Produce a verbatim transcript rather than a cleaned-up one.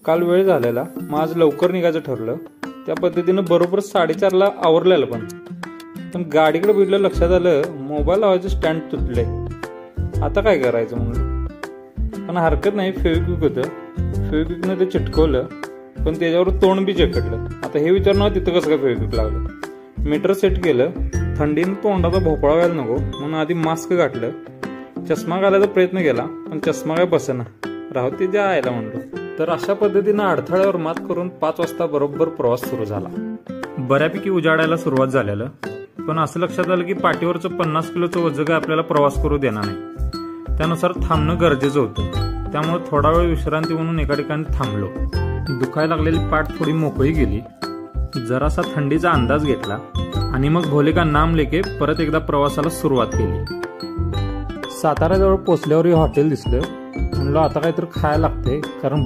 काल वेळ झालेला, मग आज लवकर निघायचं ठरलं. त्या पद्धतीनं बरोबर साडेचारला आवरलेलं. पण पण गाडीकडे बघितलं, लक्षात आलं मोबाईल लावायचं स्टँड तुटले. आता काय करायचं म्हणलं, पण हरकत नाही. फेविक्विक होतं, फेविक्विकनं ते चिटकवलं, पण त्याच्यावर तोंड बी चिकटलं. आता हे विचार नव्हतं तिथं कसं काय फेविक्विक लावलं. मीटर सेट केलं. थंडीनं तोंडाचा भोपळा व्हायला नको म्हणून आधी मास्क घातलं. चष्मा घालायचा प्रयत्न केला, पण चष्मा काय बसेना. राहू ते द्या यायला म्हणलो. तर अशा पद्धतीनं अडथळ्यावर मात करून पाच वाजता बरोबर प्रवास सुरू झाला. बऱ्यापैकी उजाडायला सुरुवात झालेलं, पण असं लक्षात आलं की पाठीवरचं पन्नास किलोचं वजन काय आपल्याला प्रवास करू देणार नाही. त्यानुसार थांबणं गरजेचं होतं. त्यामुळे थोडा वेळ विश्रांती म्हणून एका ठिकाणी थांबलो. दुखायला लागलेली पाठ थोडी मोकळी गेली, जरासा थंडीचा अंदाज घेतला आणि मग भोले का नाम लेके परत एकदा प्रवासाला सुरुवात केली. साताऱ्याजवळ पोचल्यावर हे हॉटेल दिसलं. म्हणलं आता काहीतरी खायला लागते, कारण